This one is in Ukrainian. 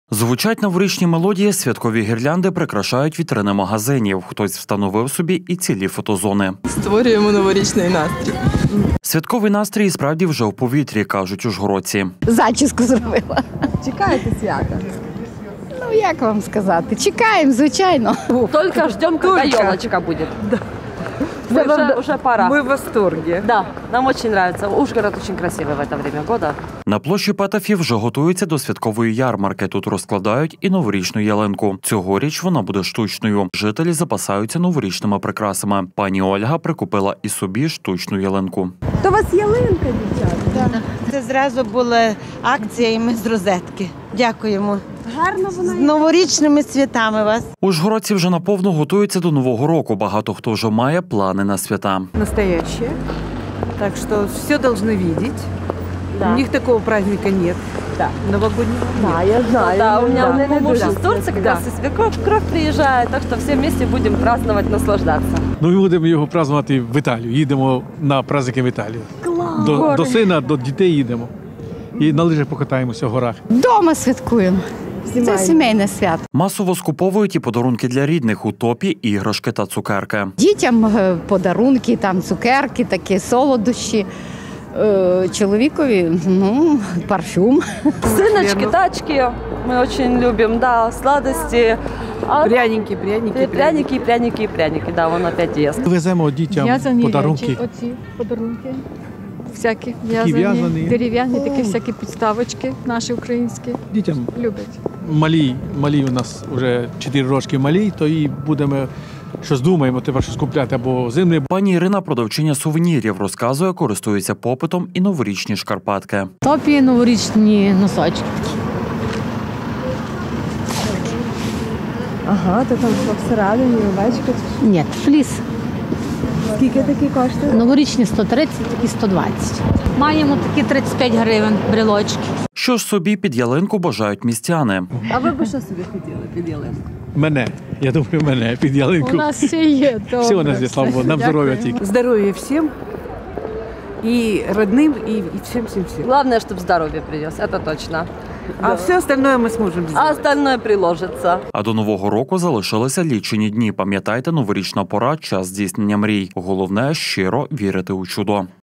Звучать новорічні мелодії, святкові гірлянди прикрашають вітрини магазинів. Хтось встановив собі і цілі фотозони. Створюємо новорічний настрій. Святковий настрій і справді вже в повітрі, кажуть ужгородці. Зачіску зробила. Чекаєте свята? Ну, як вам сказати? Чекаємо, звичайно. Только ждем, когда елочка будет. Да. Уже пора. Мы в восторге. Да, нам очень нравится. Ужгород очень красивый в это время года. На площі Петефів вже готуються до святкової ярмарки. Тут розкладають і новорічну ялинку. Цьогоріч вона буде штучною. Жителі запасаються новорічними прикрасами. Пані Ольга прикупила і собі штучну ялинку. То у вас ялинка, дівчата? Так. Це зразу була акція і ми з розетки. Дякуємо. Гарно вона. З новорічними святами вас. Ужгородці вже наповну готуються до Нового року. Багато хто вже має плани на свята. Настоящее. Так что все должны видеть. Да. У них такого праздника нет. Да. Новогоднего Да, нет. я знаю. Да, у меня муж из Турции, как Да. раз и свекровь приезжает, так что все вместе будем праздновать, наслаждаться. Ну, ми будемо його празднувати в Італію. Їдемо на праздники в Італію. До сина, до дітей їдемо. І на лижах покатаємося в горах. Дома святкуємо. Це сімейне свято. Масово скуповують і подарунки для рідних у топі, іграшки та цукерки. Дітям подарунки, там цукерки, такі солодощі. Чоловікові, парфюм. Сыночки, тачки мы очень любим, да, сладости. Пряники. Пряники, да, он опять ест. Веземо дітям подарунки. Оці подарунки. Всякі в'язані. в'язані, дерев'яні, такі всякі підставочки наші українські. Дітям Люблять. малі у нас вже 4 рочки малі, то і будемо щось думаємо, треба щось купляти або зимне. Пані Ірина, продавчиня сувенірів, розказує, користується попитом і новорічні шкарпетки. Топі новорічні носочки. Ага, то там всередині овечка. Ні, фліс. Скільки такі коштує? Новорічні 130, такі 120. Маємо такі 35 гривень брелочки. Що ж собі під ялинку бажають містяни? А ви б що собі хотіли під ялинку? Мене. Я думаю, мене під ялинку. У нас все є. Все у нас є, слава Богу, нам здоров'я тільки. Здоровья всем. И родным, и всем. Главное, чтобы здоровье принес, это точно. А все остальное мы сможем А сделать. остальное приложится. А до Нового року залишилися лічені дні. Пам'ятайте, новорічна пора – час здійснення мрій. Головне – щиро вірити у чудо.